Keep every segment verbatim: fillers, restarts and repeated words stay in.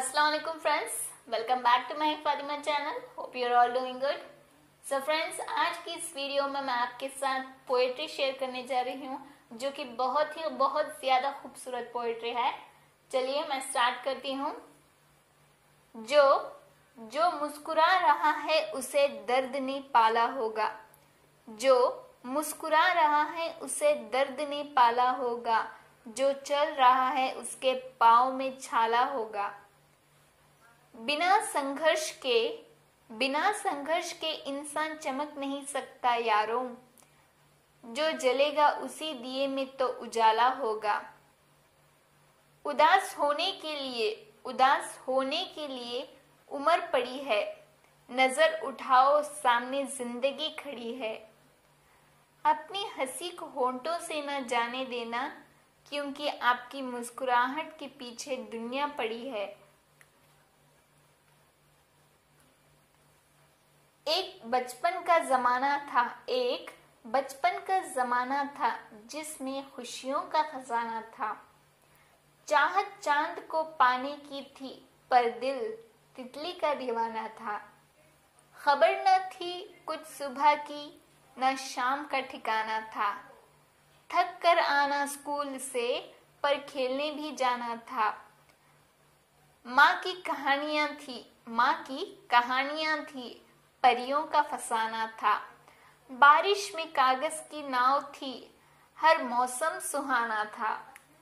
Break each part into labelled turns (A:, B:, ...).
A: अस्सलाम वालेकुम friends, welcome back to my Fatima channel. Hope you are all doing good. So friends, आज की इस वीडियो में मैं आपके साथ पोएट्री शेयर करने जा रही हूँ, जो कि बहुत ही बहुत ज्यादा खूबसूरत पोएट्री है। चलिए मैं स्टार्ट करती हूँ। जो जो मुस्कुरा रहा है उसे दर्द ने पाला होगा, जो मुस्कुरा रहा है उसे दर्द ने पाला होगा, जो चल रहा है उसके पाँव में छाला होगा। बिना संघर्ष के बिना संघर्ष के इंसान चमक नहीं सकता यारों, जो जलेगा उसी दिए में तो उजाला होगा। उदास होने के लिए उदास होने के लिए उम्र पड़ी है, नजर उठाओ सामने जिंदगी खड़ी है। अपनी हंसी को होंठों से न जाने देना, क्योंकि आपकी मुस्कुराहट के पीछे दुनिया पड़ी है। एक बचपन का जमाना था एक बचपन का जमाना था जिसमें खुशियों का खजाना था। चाहत चांद को पाने की थी, पर दिल तितली का दीवाना था। खबर न थी कुछ सुबह की, न शाम का ठिकाना था। थक कर आना स्कूल से, पर खेलने भी जाना था। माँ की कहानियां थी माँ की कहानियां थी परियों का फसाना था। बारिश में कागज की नाव थी, हर मौसम सुहाना था।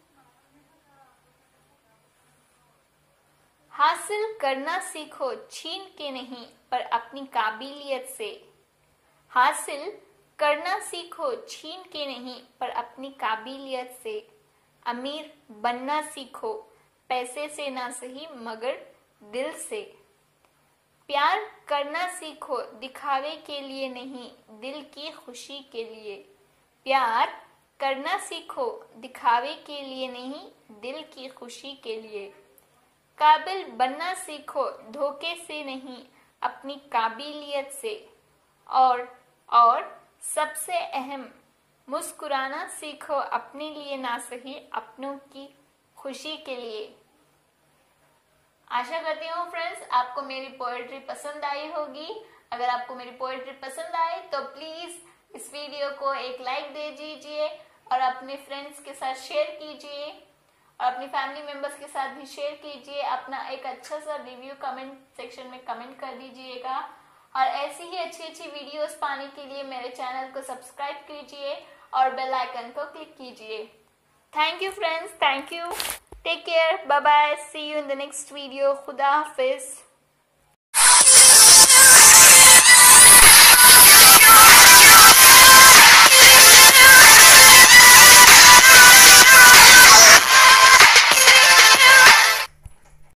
A: हासिल करना सीखो छीन के नहीं, पर अपनी काबिलियत से। हासिल करना सीखो छीन के नहीं, पर अपनी काबिलियत से। अमीर बनना सीखो पैसे से ना सही, मगर दिल से। प्यार करना सीखो दिखावे के लिए नहीं, दिल की खुशी के लिए। प्यार करना सीखो दिखावे के लिए नहीं, दिल की खुशी के लिए। काबिल बनना सीखो धोखे से नहीं, अपनी काबिलियत से। और और सबसे अहम, मुस्कुराना सीखो अपने लिए ना सही, अपनों की खुशी के लिए। आशा करती हूँ फ्रेंड्स आपको मेरी पोएट्री पसंद आई होगी। अगर आपको मेरी पोएट्री पसंद आए तो प्लीज इस वीडियो को एक लाइक दे दीजिए और अपने फ्रेंड्स के साथ शेयर कीजिए और अपनी फैमिली मेंबर्स के साथ भी शेयर कीजिए। अपना एक अच्छा सा रिव्यू कमेंट सेक्शन में कमेंट कर दीजिएगा और ऐसी ही अच्छी अच्छी वीडियोस पाने के लिए मेरे चैनल को सब्सक्राइब कीजिए और बेल आइकन को क्लिक कीजिए। Thank you friends, thank you. Take care. Bye bye. See you in the next video. Khuda Hafiz.